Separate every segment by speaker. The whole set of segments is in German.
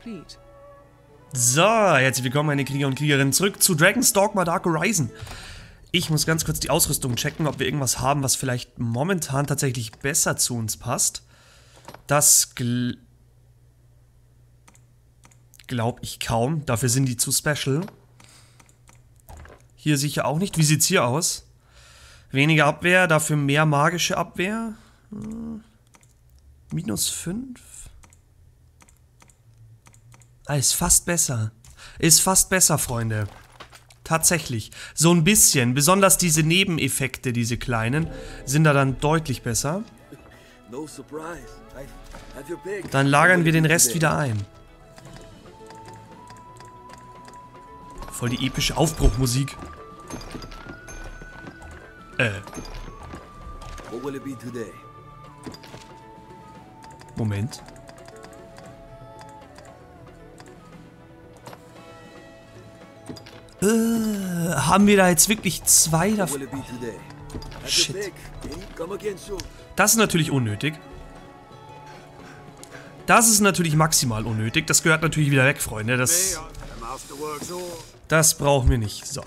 Speaker 1: complete.
Speaker 2: So, herzlich willkommen meine Krieger und Kriegerinnen zurück zu Dragon's Dogma Dark Horizon. Ich muss ganz kurz die Ausrüstung checken, ob wir irgendwas haben, was vielleicht momentan tatsächlich besser zu uns passt. Das glaube ich kaum, dafür sind die zu special. Hier sicher auch nicht. Wie sieht's hier aus? Weniger Abwehr, dafür mehr magische Abwehr. -5. Ah, ist fast besser. Ist fast besser, Freunde. Tatsächlich. So ein bisschen. Besonders diese Nebeneffekte, diese kleinen, sind da dann deutlich besser. Dann lagern wir den Rest wieder ein. Voll die epische Aufbruchmusik. Moment. Haben wir da jetzt wirklich zwei davon? Shit. Das ist natürlich unnötig. Das ist natürlich maximal unnötig. Das gehört natürlich wieder weg, Freunde. Das brauchen wir nicht. So.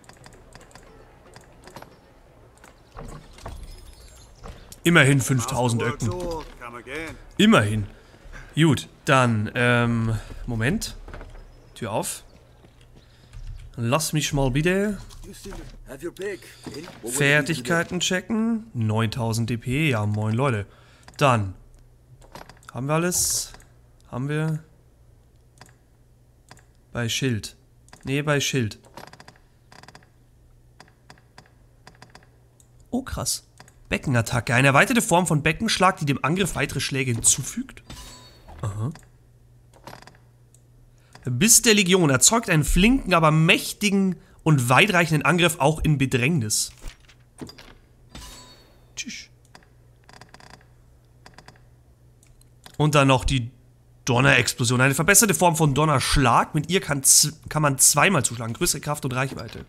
Speaker 2: Immerhin 5000 Öcken. Immerhin. Gut, dann, Moment. Tür auf. Lass mich mal bitte Fertigkeiten checken. 9000 DP, ja moin Leute. Dann haben wir alles. Haben wir bei Schild. Nee, bei Schild. Oh krass. Beckenattacke. Eine erweiterte Form von Beckenschlag, die dem Angriff weitere Schläge hinzufügt. Aha. Biss der Legion erzeugt einen flinken, aber mächtigen und weitreichenden Angriff auch in Bedrängnis. Tschüss. Und dann noch die Donnerexplosion. Eine verbesserte Form von Donnerschlag. Mit ihr kann man zweimal zuschlagen. Größere Kraft und Reichweite.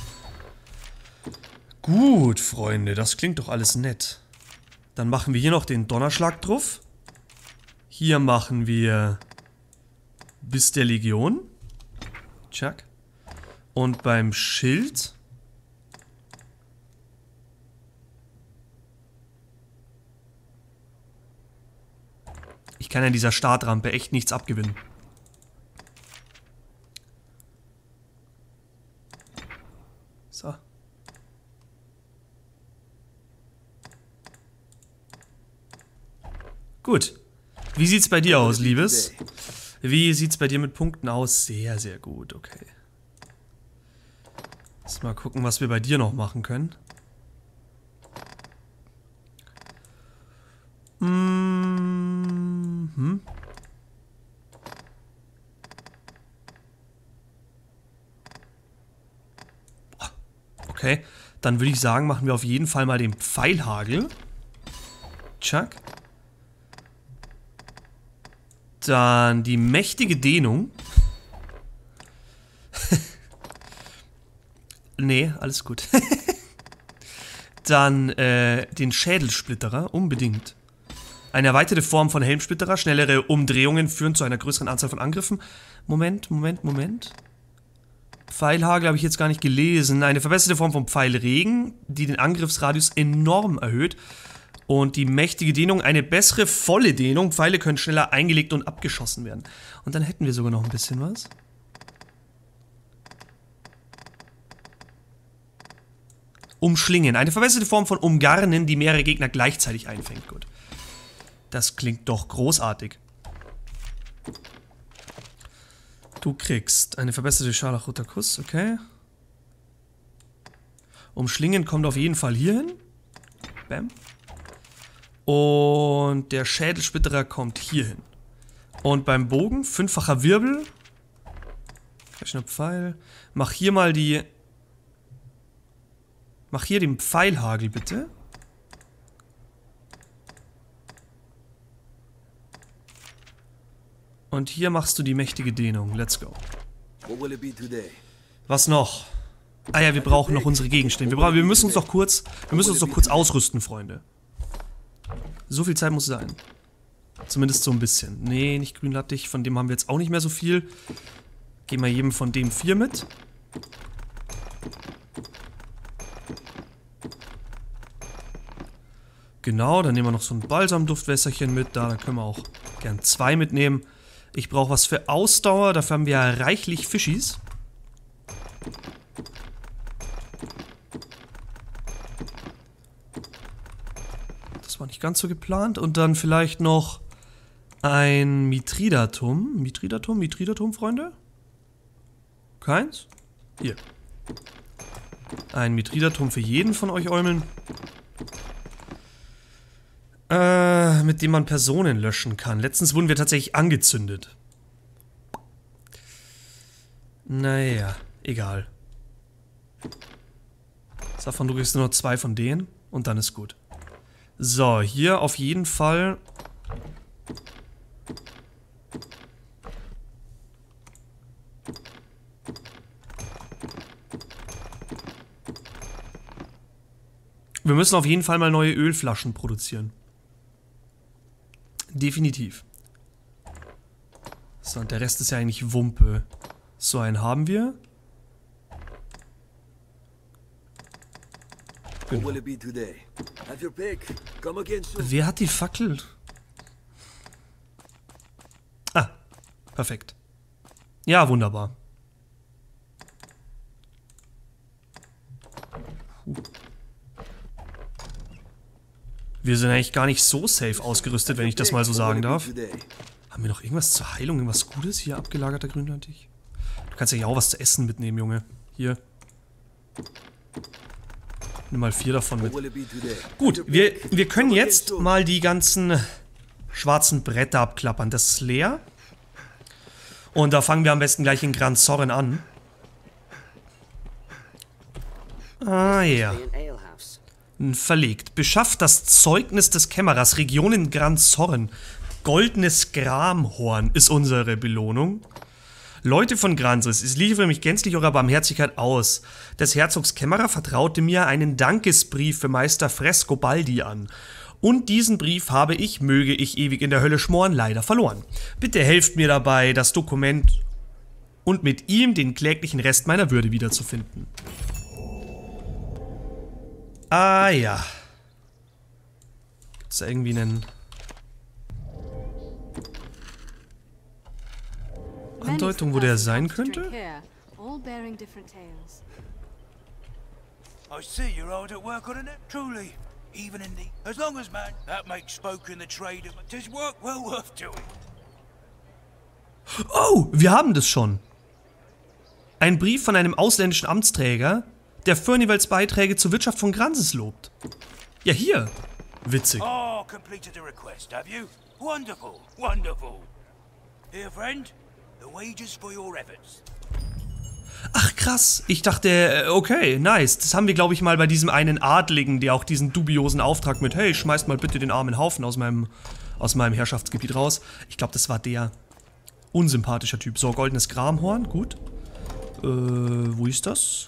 Speaker 2: Gut, Freunde. Das klingt doch alles nett. Dann machen wir hier noch den Donnerschlag drauf. Hier machen wir Biss der Legion. Tschak. Und beim Schild. Ich kann an dieser Startrampe echt nichts abgewinnen. So. Gut. Wie sieht's bei dir aus, Liebes? Wie sieht's bei dir mit Punkten aus? Sehr, sehr gut, okay. Lass mal gucken, was wir bei dir noch machen können. Okay, dann würde ich sagen, machen wir auf jeden Fall mal den Pfeilhagel. Tschak. Dann die mächtige Dehnung. Nee, alles gut. Dann den Schädelsplitterer, unbedingt. Eine erweiterte Form von Helmsplitterer. Schnellere Umdrehungen führen zu einer größeren Anzahl von Angriffen. Moment. Pfeilhagel habe ich jetzt gar nicht gelesen. Eine verbesserte Form von Pfeilregen, die den Angriffsradius enorm erhöht. Und die mächtige Dehnung, eine bessere volle Dehnung. Pfeile können schneller eingelegt und abgeschossen werden. Und dann hätten wir sogar noch ein bisschen was. Umschlingen. Eine verbesserte Form von Umgarnen, die mehrere Gegner gleichzeitig einfängt. Gut. Das klingt doch großartig. Du kriegst eine verbesserte Scharlachroter Kuss, okay. Umschlingen kommt auf jeden Fall hier hin. Bam. Und der Schädelsplitterer kommt hier hin. Und beim Bogen, 5-facher Wirbel. Gleich Pfeil. Mach hier mal die... Mach hier den Pfeilhagel, bitte. Und hier machst du die mächtige Dehnung. Let's go. Was noch? Ah ja, wir brauchen noch unsere Gegenstände. Wir müssen uns noch kurz ausrüsten, Freunde. So viel Zeit muss sein. Zumindest so ein bisschen. Nee, nicht grünlattig. Von dem haben wir jetzt auch nicht mehr so viel. Geben wir jedem von dem 4 mit. Genau, dann nehmen wir noch so ein Balsamduftwässerchen mit. Da können wir auch gern 2 mitnehmen. Ich brauche was für Ausdauer. Dafür haben wir ja reichlich Fischis. Das war nicht ganz so geplant. Und dann vielleicht noch ein Mithridatum. Mithridatum, Freunde? Keins? Hier. Ein Mithridatum für jeden von euch Eumeln. Mit dem man Personen löschen kann. Letztens wurden wir tatsächlich angezündet. Naja, egal. Safran, du kriegst nur noch 2 von denen und dann ist gut. So, hier auf jeden Fall... Wir müssen auf jeden Fall mal neue Ölflaschen produzieren. Definitiv. So, und der Rest ist ja eigentlich Wumpe. So einen haben wir. Genau. Wer hat die Fackel? Ah, perfekt. Ja, wunderbar. Wir sind eigentlich gar nicht so safe ausgerüstet, wenn ich das mal so sagen darf. Haben wir noch irgendwas zur Heilung, irgendwas Gutes hier, abgelagerter Grünlandig? Du kannst ja auch was zu essen mitnehmen, Junge. Hier. Nimm mal 4 davon mit. Gut, wir können jetzt mal die ganzen schwarzen Bretter abklappern. Das ist leer. Und da fangen wir am besten gleich in Gran Soren an. Ah ja. Verlegt. Beschafft das Zeugnis des Kämmerers, Region in Gran Soren. Goldenes Gramhorn ist unsere Belohnung. Leute von Gransris, ich liefere mich gänzlich eurer Barmherzigkeit aus. Des Herzogs Kämmerer vertraute mir einen Dankesbrief für Meister Frescobaldi an. Und diesen Brief habe ich, möge ich ewig in der Hölle schmoren, leider verloren. Bitte helft mir dabei, das Dokument und mit ihm den kläglichen Rest meiner Würde wiederzufinden. Ah ja. Gibt's da irgendwie einen... Andeutung, wo der sein könnte?
Speaker 1: I see you're hard at work on it, truly. Even in the... As long as, man, that makes spoken the trade of... 'Tis work well worth doing.
Speaker 2: Oh, wir haben das schon. Ein Brief von einem ausländischen Amtsträger, der Furnivals Beiträge zur Wirtschaft von Gransris lobt. Ja, hier. Witzig.
Speaker 1: Oh, completed the request, have you? Wonderful, wonderful. Here, friend, the wages for your efforts.
Speaker 2: Ach krass, ich dachte, okay, nice. Das haben wir, glaube ich, mal bei diesem einen Adligen, der auch diesen dubiosen Auftrag mit, hey, schmeißt mal bitte den armen Haufen aus meinem Herrschaftsgebiet raus. Ich glaube, das war der unsympathischer Typ. So, goldenes Gramhorn, gut. Wo ist das?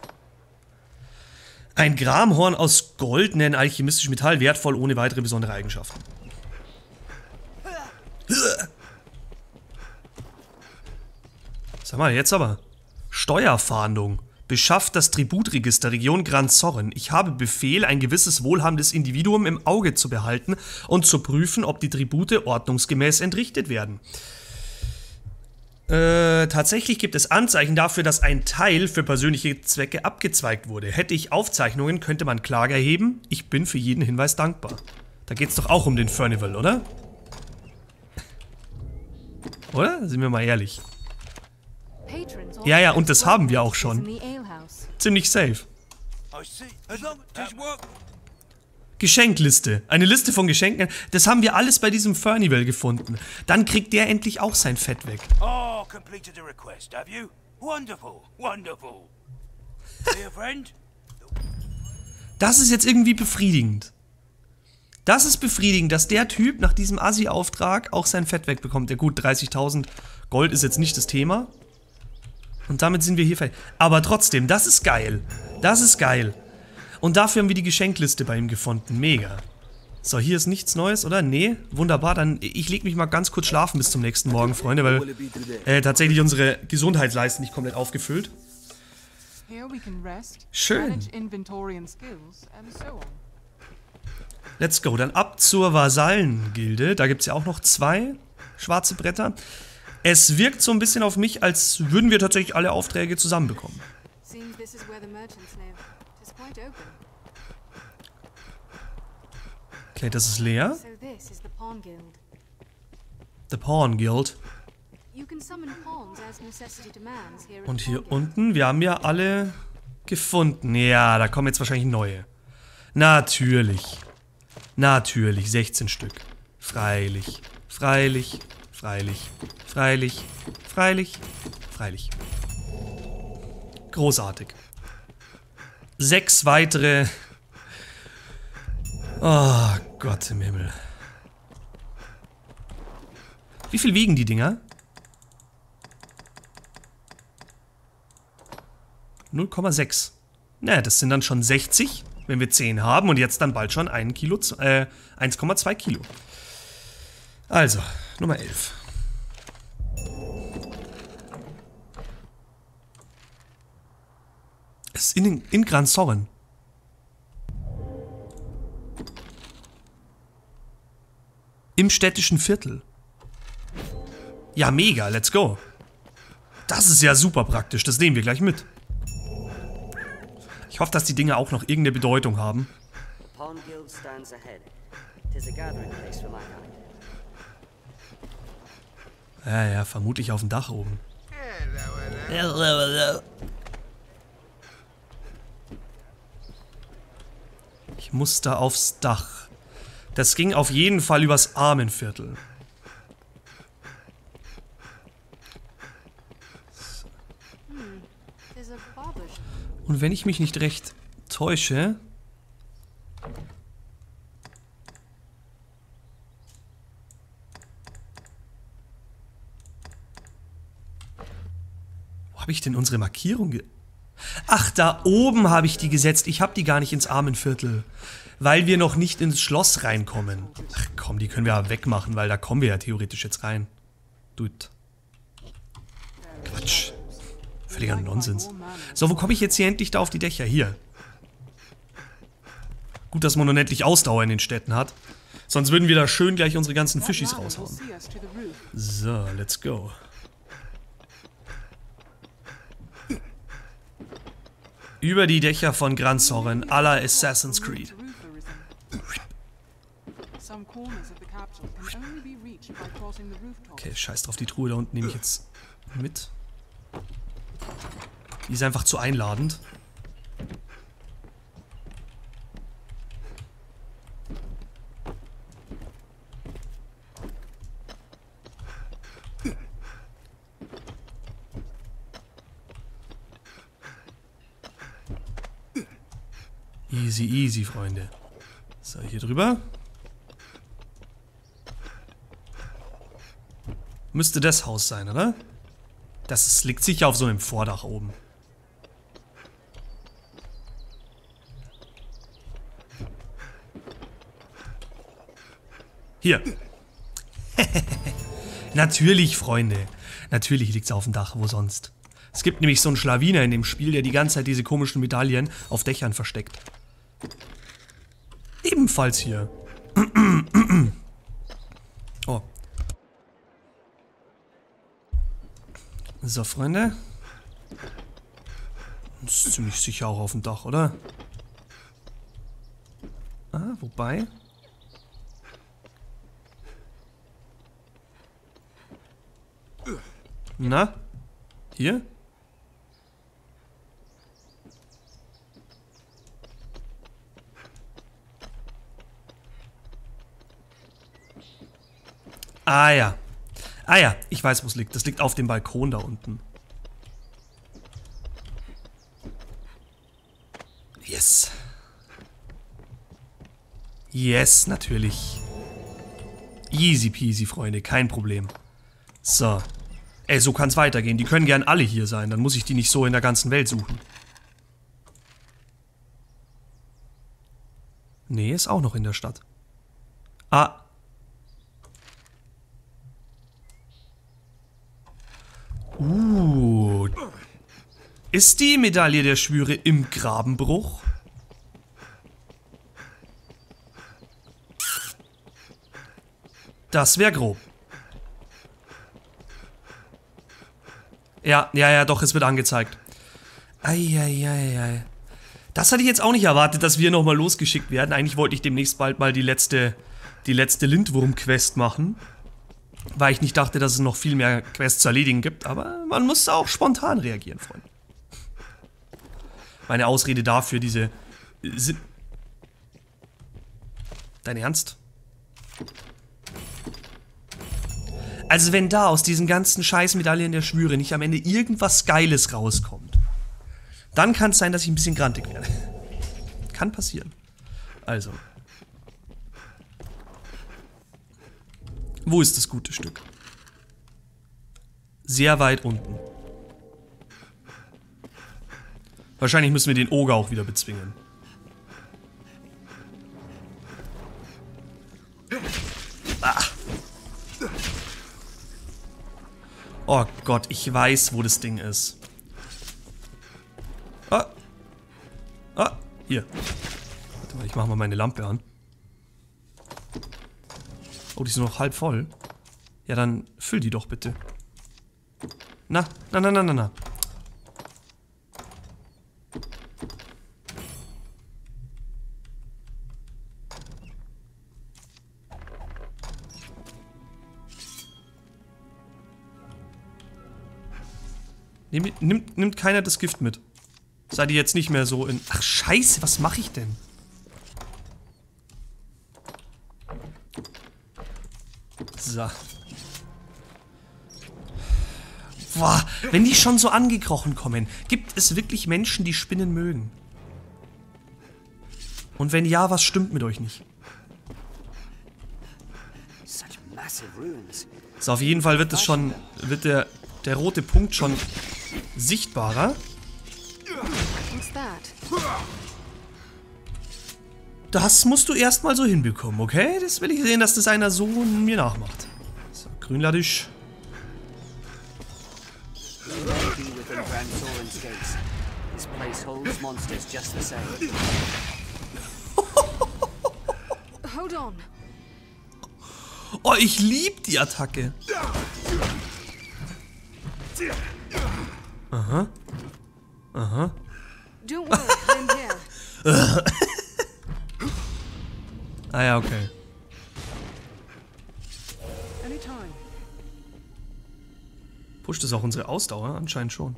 Speaker 2: Ein Gramhorn aus goldenen alchemistischem Metall, wertvoll, ohne weitere besondere Eigenschaften. Sag mal, jetzt aber. Steuerfahndung. Beschafft das Tributregister Region Gran Soren. Ich habe Befehl, ein gewisses wohlhabendes Individuum im Auge zu behalten und zu prüfen, ob die Tribute ordnungsgemäß entrichtet werden. Tatsächlich gibt es Anzeichen dafür, dass ein Teil für persönliche Zwecke abgezweigt wurde. Hätte ich Aufzeichnungen, könnte man Klage erheben. Ich bin für jeden Hinweis dankbar. Da geht's doch auch um den Furnival, oder? Oder? Sind wir mal ehrlich. Ja, ja, und das haben wir auch schon. Ziemlich safe. Geschenkliste. Eine Liste von Geschenken. Das haben wir alles bei diesem Furnival gefunden. Dann kriegt der endlich auch sein Fett weg.
Speaker 1: Oh, completed the request, have you? Wonderful, wonderful. Dear friend.
Speaker 2: Das ist jetzt irgendwie befriedigend. Das ist befriedigend, dass der Typ nach diesem Assi-Auftrag auch sein Fett wegbekommt. Ja gut, 30.000 Gold ist jetzt nicht das Thema. Und damit sind wir hier fertig. Aber trotzdem, das ist geil. Das ist geil. Und dafür haben wir die Geschenkliste bei ihm gefunden. Mega. So, hier ist nichts Neues, oder? Nee, wunderbar. Dann, ich leg mich mal ganz kurz schlafen bis zum nächsten Morgen, Freunde, weil tatsächlich unsere Gesundheitsleiste nicht komplett aufgefüllt. Schön. Let's go. Dann ab zur Vasallengilde. Da gibt es ja auch noch 2 schwarze Bretter. Es wirkt so ein bisschen auf mich, als würden wir tatsächlich alle Aufträge zusammenbekommen. Okay, das ist leer. The Pawn Guild. Und hier unten, wir haben ja alle gefunden. Ja, da kommen jetzt wahrscheinlich neue. Natürlich. Natürlich, 16 Stück. Freilich. Freilich. Freilich. Freilich. Freilich. Freilich. Großartig. 6 weitere. Oh Gott im Himmel. Wie viel wiegen die Dinger? 0,6. Naja, das sind dann schon 60, wenn wir 10 haben. Und jetzt dann bald schon 1,2 Kilo. Also, Nummer 11. Es ist in Gran Soren. Im städtischen Viertel. Ja, mega, let's go. Das ist ja super praktisch, das nehmen wir gleich mit. Ich hoffe, dass die Dinge auch noch irgendeine Bedeutung haben. Ja, vermutlich auf dem Dach oben. Ich muss da aufs Dach. Das ging auf jeden Fall übers Armenviertel. Und wenn ich mich nicht recht täusche... Wo habe ich denn unsere Markierung Ach, da oben habe ich die gesetzt. Ich habe die gar nicht ins Armenviertel. Weil wir noch nicht ins Schloss reinkommen. Ach komm, die können wir ja wegmachen, weil da kommen wir ja theoretisch jetzt rein. Dude. Quatsch. Völliger Nonsens. So, wo komme ich jetzt hier endlich da auf die Dächer? Hier. Gut, dass man noch endlich Ausdauer in den Städten hat. Sonst würden wir da schön gleich unsere ganzen Fischis raushauen. So, let's go. Über die Dächer von Gran Soren à la Assassin's Creed. Okay, scheiß drauf, die Truhe da unten nehme ich jetzt mit. Die ist einfach zu einladend. Easy, easy, Freunde. So, hier drüber. Müsste das Haus sein, oder? Das liegt sicher auf so einem Vordach oben. Hier. Natürlich, Freunde. Natürlich liegt es auf dem Dach, wo sonst. Es gibt nämlich so einen Schlawiner in dem Spiel, der die ganze Zeit diese komischen Medaillen auf Dächern versteckt. Ebenfalls hier. Oh. So, Freunde. Das ist ziemlich sicher auch auf dem Dach, oder? Ah, wobei... Na? Hier? Ah ja. Ah ja, ich weiß, wo es liegt. Das liegt auf dem Balkon da unten. Yes. Yes, natürlich. Easy peasy, Freunde. Kein Problem. So. Ey, so kann's weitergehen. Die können gern alle hier sein. Dann muss ich die nicht so in der ganzen Welt suchen. Nee, ist auch noch in der Stadt. Ah. Ist die Medaille der Schwüre im Grabenbruch? Das wäre grob. Ja, doch, es wird angezeigt. Eieiei. Das hatte ich jetzt auch nicht erwartet, dass wir nochmal losgeschickt werden. Eigentlich wollte ich demnächst bald mal die letzte Lindwurm-Quest machen. Weil ich nicht dachte, dass es noch viel mehr Quests zu erledigen gibt. Aber man muss auch spontan reagieren, Freunde. Meine Ausrede dafür, diese... Dein Ernst? Also wenn da aus diesen ganzen Scheißmedaillen der Schwüre nicht am Ende irgendwas Geiles rauskommt, dann kann es sein, dass ich ein bisschen grantig werde. Kann passieren. Also. Wo ist das gute Stück? Sehr weit unten. Wahrscheinlich müssen wir den Oger auch wieder bezwingen. Ah. Oh Gott, ich weiß, wo das Ding ist. Hier. Warte mal, ich mache mal meine Lampe an. Oh, die ist nur noch halb voll. Ja, dann füll die doch bitte. Na. Nimmt keiner das Gift mit. Seid ihr jetzt nicht mehr so in... Ach, scheiße, was mache ich denn? So. Boah, wenn die schon so angekrochen kommen, gibt es wirklich Menschen, die Spinnen mögen? Und wenn ja, was stimmt mit euch nicht? So, auf jeden Fall wird es schon... Wird der rote Punkt schon sichtbarer. Das musst du erstmal so hinbekommen, okay? Das will ich sehen, dass das einer so mir nachmacht. So, Grünladisch. Oh, ich lieb die Attacke. Aha. Ah ja, okay. Pusht es auch unsere Ausdauer? Anscheinend schon.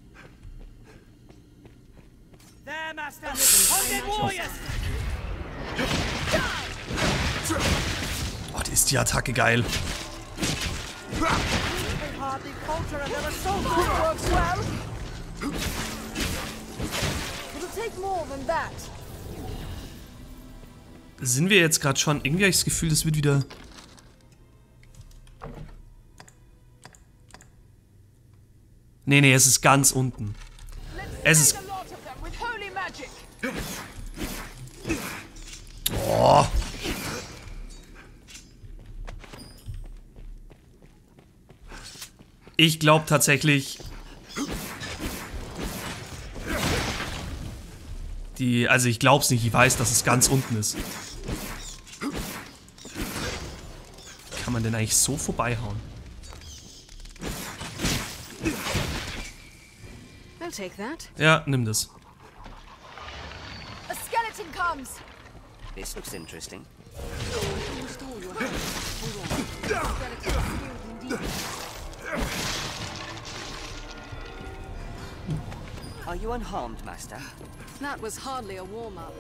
Speaker 2: Oh, die ist die Attacke geil. Sind wir jetzt gerade schon? Irgendwie habe ich das Gefühl, das wird wieder... Nee, es ist ganz unten. Es ist... Oh. Ich glaube tatsächlich... Also ich glaub's nicht, ich weiß, dass es ganz unten ist. Kann man denn eigentlich so vorbeihauen? Ja, nimm das.
Speaker 3: A skeleton comes.
Speaker 4: This looks interesting. Are you unharmed, Master?
Speaker 3: That was hardly a warm-up.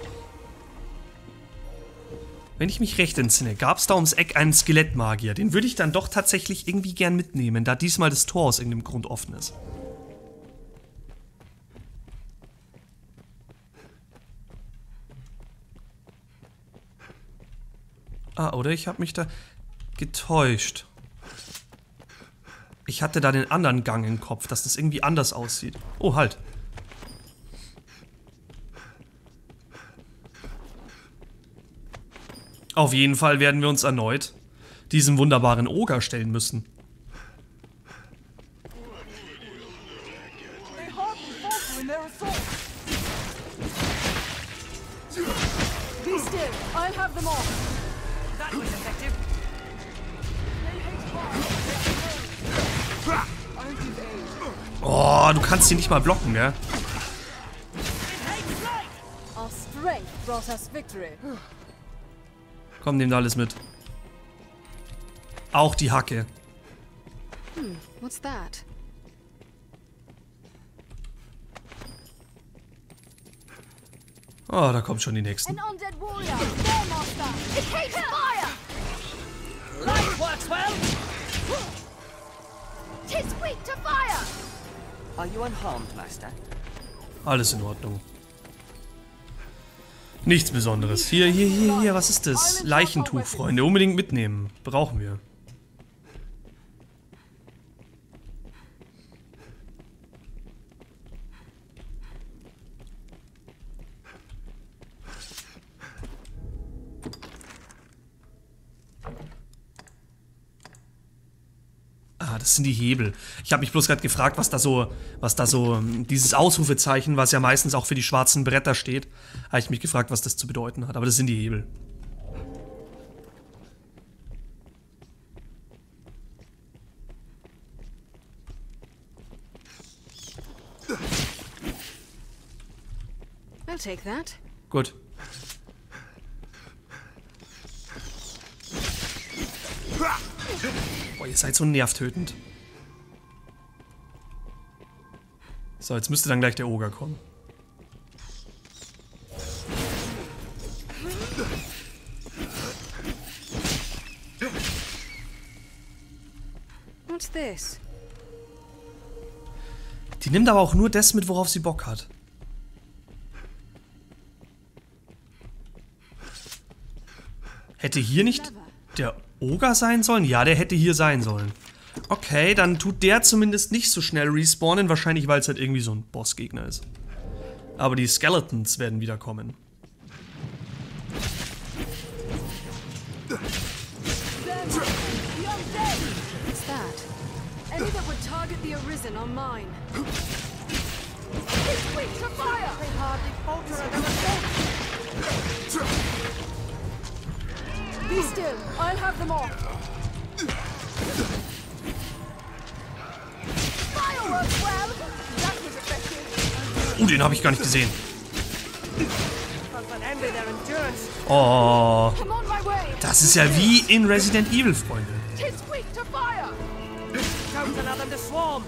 Speaker 2: Wenn ich mich recht entsinne, gab es da ums Eck einen Skelettmagier. Den würde ich dann doch tatsächlich irgendwie gern mitnehmen, da diesmal das Tor aus irgendeinem Grund offen ist. Ah, oder ich habe mich da getäuscht. Ich hatte da den anderen Gang im Kopf, dass das irgendwie anders aussieht. Oh, halt. Auf jeden Fall werden wir uns erneut diesem wunderbaren Oger stellen müssen.
Speaker 3: They hardly falter in their assault. Be still. I'll have them off.
Speaker 4: That was effective.
Speaker 3: They hate fire. I'll give aid.
Speaker 2: Oh, du kannst ihn nicht mal blocken, gell?
Speaker 3: Our strength brought us victory.
Speaker 2: Komm, nimm da alles mit. Auch die Hacke.
Speaker 3: What's that?
Speaker 2: Oh, da kommen schon die nächsten.
Speaker 3: An undead warrior. Their master. It hates fire.
Speaker 4: Light works well.
Speaker 3: Tis weak to fire.
Speaker 4: Are you unharmed, Master?
Speaker 2: Alles in Ordnung. Nichts Besonderes. Hier, was ist das? Leichentuch, Freunde. Unbedingt mitnehmen. Brauchen wir. Ah, das sind die Hebel. Ich habe mich bloß gerade gefragt, was da so, dieses Ausrufezeichen, was ja meistens auch für die schwarzen Bretter steht, habe ich mich gefragt, was das zu bedeuten hat. Aber das sind die Hebel.
Speaker 3: I'll take that.
Speaker 2: Gut. Boah, ihr seid so nervtötend. So, jetzt müsste dann gleich der Oger kommen.
Speaker 3: What's this?
Speaker 2: Die nimmt aber auch nur das mit, worauf sie Bock hat. Hätte hier nicht der Oger sein sollen? Ja, der hätte hier sein sollen. Okay, dann tut der zumindest nicht so schnell respawnen. Wahrscheinlich, weil es halt irgendwie so ein Bossgegner ist. Aber die Skeletons werden wieder kommen.
Speaker 3: What's that? Any that would target the Arisen are mine. It's weak to fire. They hardly falter at their assault. Be still. I'll have them off. Fireworks, well. That was effective.
Speaker 2: Den habe ich gar nicht gesehen.
Speaker 4: But envy their endurance.
Speaker 2: Oh,
Speaker 3: I'm on my way.
Speaker 2: das ist ja wie in Resident Evil, Freunde.
Speaker 3: Tis weak to fire.
Speaker 4: Don't allow them to swarm.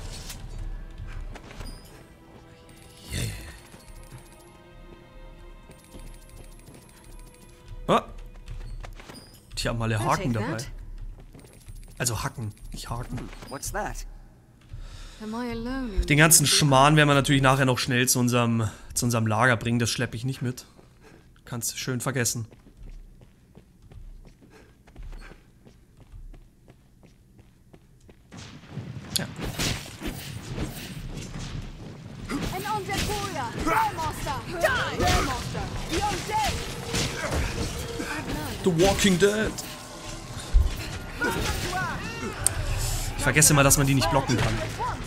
Speaker 2: Oh. Die haben alle
Speaker 3: I'll
Speaker 2: Haken
Speaker 3: take
Speaker 2: dabei.
Speaker 3: that.
Speaker 2: Also Hacken, nicht Haken.
Speaker 4: What's that?
Speaker 3: Am I alone? in
Speaker 2: Den ganzen Schmarrn werden wir natürlich nachher noch schnell zu unserem Lager bringen. Das schleppe ich nicht mit. Kannst du schön vergessen. Ja.
Speaker 3: An undead warrior! Their master! Die! Their master! The undead!
Speaker 2: The Walking Dead. Ich vergesse immer, dass man die nicht blocken kann.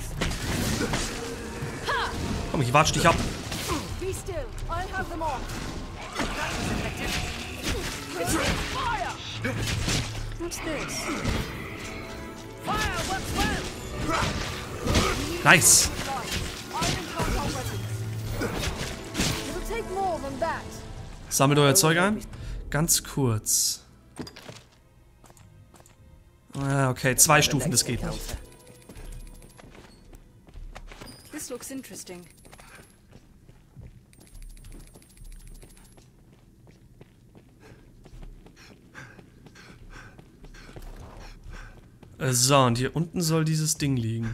Speaker 2: Komm, ich watsch dich ab.
Speaker 3: Be still! I'll have them off! Fire! What's this?
Speaker 4: Fire works well.
Speaker 2: Nice.
Speaker 3: I'll enchant our weapons. It'll take more than that.
Speaker 2: Sammelt euer Zeug ein. Ganz kurz. Ah, okay, 2 Stufen, das geht nicht.
Speaker 3: This looks interesting.
Speaker 2: So, und hier unten soll dieses Ding liegen.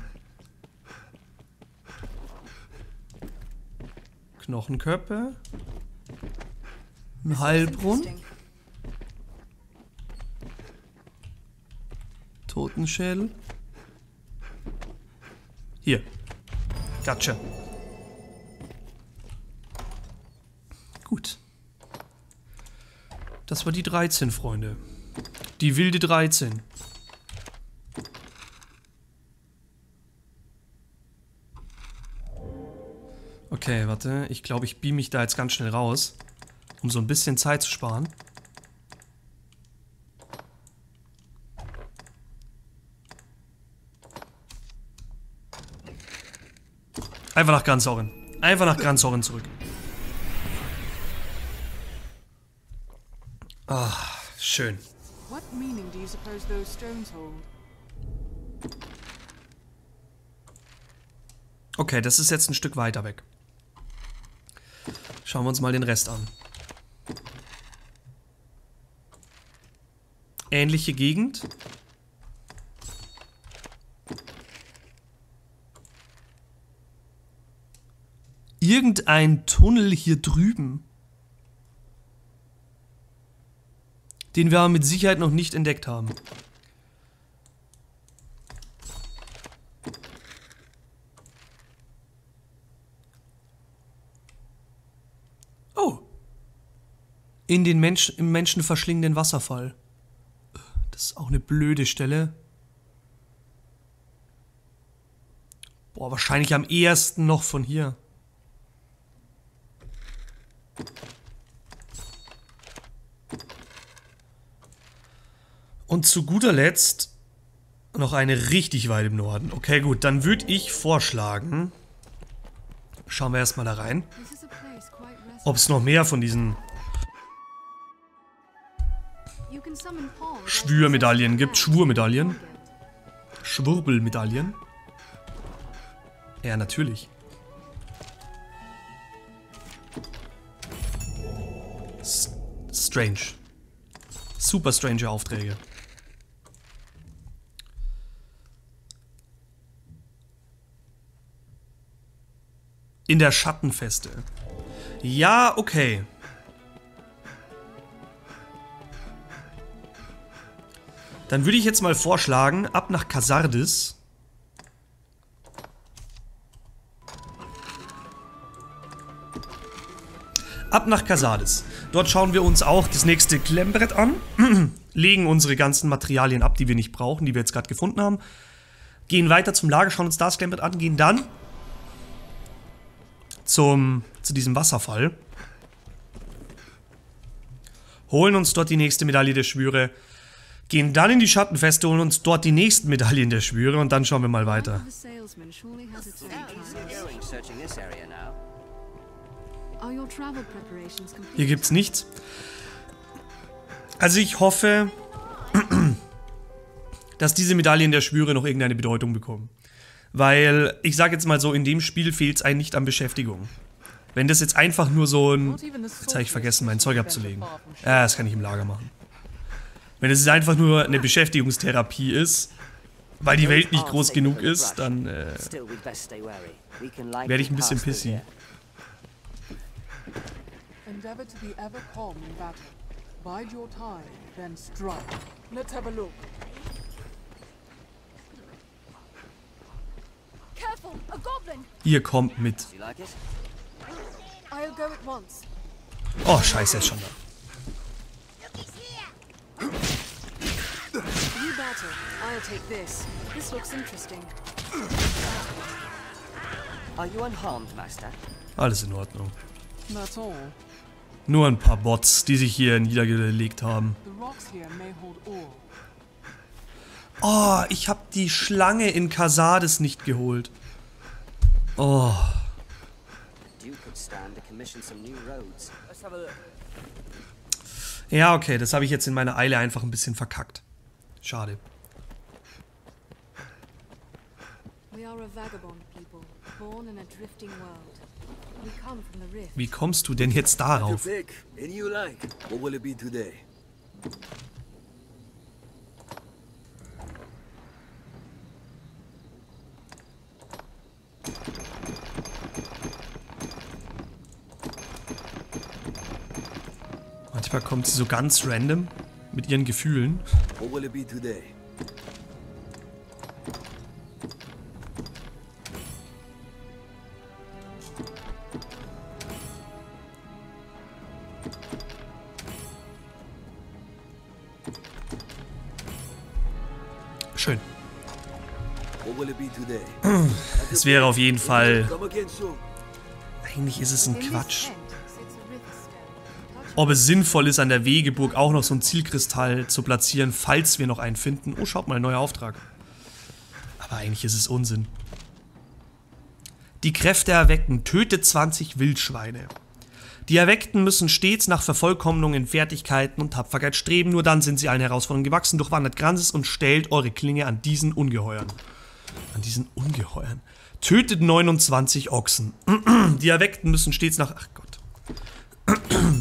Speaker 2: Knochenköpfe. Ein Heilbrunnen.
Speaker 3: Interesting.
Speaker 2: Totenschädel. Hier. Gotcha. Gut. Das war die 13, Freunde. Die wilde 13. Okay, warte. Ich glaube, ich beam mich da jetzt ganz schnell raus, um so ein bisschen Zeit zu sparen. Einfach nach Granzhorn. Einfach nach Granzhorn zurück. Ah, schön.
Speaker 5: What meaning do you suppose those stones hold?
Speaker 2: Okay, das ist jetzt ein Stück weiter weg. Schauen wir uns mal den Rest an. Ähnliche Gegend. Irgendein Tunnel hier drüben, den wir mit Sicherheit noch nicht entdeckt haben. Oh. Im menschenverschlingenden Wasserfall. Das ist auch eine blöde Stelle. Boah, wahrscheinlich am ehesten noch von hier. Und zu guter Letzt noch eine richtig weit im Norden. Okay, gut, dann würde ich vorschlagen, schauen wir erstmal da rein, ob es noch mehr von diesen Schwürmedaillen gibt. Schwurmedaillen. Schwurbelmedaillen. Ja, natürlich. Strange. Super strange Aufträge. In der Schattenfeste. Ja, okay. Dann würde ich jetzt mal vorschlagen, ab nach Casardis. Ab nach Casardis. Dort schauen wir uns auch das nächste Klemmbrett an. Legen unsere ganzen Materialien ab, die wir nicht brauchen, die wir jetzt gerade gefunden haben. Gehen weiter zum Lager, schauen uns das Klemmbrett an, gehen dann zu diesem Wasserfall. Holen uns dort die nächste Medaille der Schwüre. Gehen dann in die Schattenfeste, holen uns dort die nächsten Medaillen der Schwüre und dann schauen wir mal weiter. Hier gibt's nichts. Also ich hoffe, dass diese Medaillen der Schwüre noch irgendeine Bedeutung bekommen. Weil, ich sage jetzt mal so, in dem Spiel fehlt es einem nicht an Beschäftigung. Wenn das jetzt einfach nur so ein... Jetzt habe ich vergessen, mein Zeug abzulegen. Ja, das kann ich im Lager machen. Wenn es einfach nur eine Beschäftigungstherapie ist, weil die Welt nicht groß genug ist, dann werde ich ein bisschen pissy.
Speaker 5: Endeavor to be ever calm in battle. Bide your time, then strike. Let's have a look.
Speaker 3: Careful, a goblin!
Speaker 2: Ihr kommt mit.
Speaker 3: I'll go at once.
Speaker 2: Oh, scheiße, er ist schon da.
Speaker 3: You battle. I'll take this. This looks interesting.
Speaker 4: Are you unharmed, Master?
Speaker 2: Alles in Ordnung.
Speaker 5: That's all.
Speaker 2: Nur ein paar Bots, die sich hier niedergelegt haben.
Speaker 5: The rocks here may hold ore.
Speaker 2: Oh, ich habe die Schlange in Casardis nicht geholt. Oh. Ja, okay, das habe ich jetzt in meiner Eile einfach ein bisschen verkackt. Schade. Wie kommst du denn jetzt darauf? Manchmal kommt sie so ganz random mit ihren Gefühlen. Schön.
Speaker 6: What will it be today?
Speaker 2: Es wäre auf jeden Fall...
Speaker 6: Come again soon.
Speaker 2: Eigentlich ist es ein
Speaker 3: In this
Speaker 2: Quatsch.
Speaker 3: tent sits a Riftstone.
Speaker 2: Ob es sinnvoll ist, an der Wegeburg auch noch so einen Zielkristall zu platzieren, falls wir noch einen finden. Oh, schaut mal, neuer Auftrag. Aber eigentlich ist es Unsinn. Die Kräfte erwecken. Tötet 20 Wildschweine. Die Erweckten müssen stets nach Vervollkommnung in Fertigkeiten und Tapferkeit streben. Nur dann sind sie allen Herausforderungen gewachsen. Durchwandert Granses und stellt eure Klinge an diesen Ungeheuern. An diesen Ungeheuern. Tötet 29 Ochsen. Die Erweckten müssen stets nach... Ach Gott.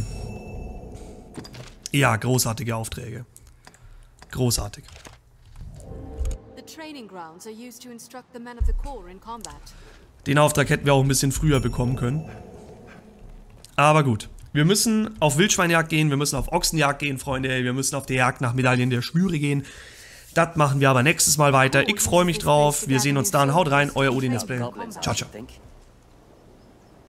Speaker 2: Ja, großartige Aufträge. Großartig.
Speaker 3: The training grounds are used to instruct the men of the Corps in combat.
Speaker 2: Den Auftrag hätten wir auch ein bisschen früher bekommen können. Aber gut. Wir müssen auf Wildschweinjagd gehen, wir müssen auf Ochsenjagd gehen, Freunde. Wir müssen auf die Jagd nach Medaillen der Schwüre gehen. Das machen wir aber nächstes Mal weiter. Ich freue mich drauf. Wir sehen uns dann. Haut rein, euer Odin Let's Play. Ciao, ciao.